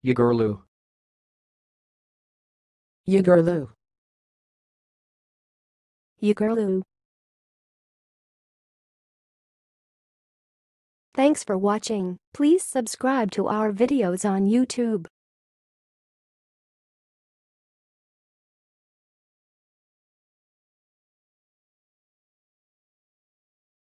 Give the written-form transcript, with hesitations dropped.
ugurlu, ugurlu, ugurlu. Thanks for watching. Please subscribe to our videos on YouTube.